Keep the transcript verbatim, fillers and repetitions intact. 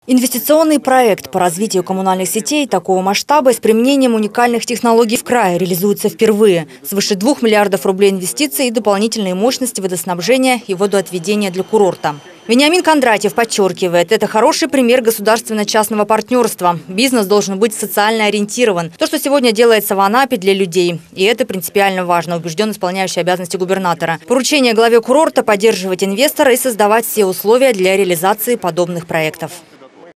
Инвестиционный проект по развитию коммунальных сетей такого масштаба с применением уникальных технологий в крае реализуется впервые. Свыше двух миллиардов рублей инвестиций и дополнительные мощности водоснабжения и водоотведения для курорта. Вениамин Кондратьев подчеркивает, это хороший пример государственно-частного партнерства. Бизнес должен быть социально ориентирован. То, что сегодня делается в Анапе для людей. И это принципиально важно, убежден исполняющий обязанности губернатора. Поручение главе курорта – поддерживать инвестора и создавать все условия для реализации подобных проектов.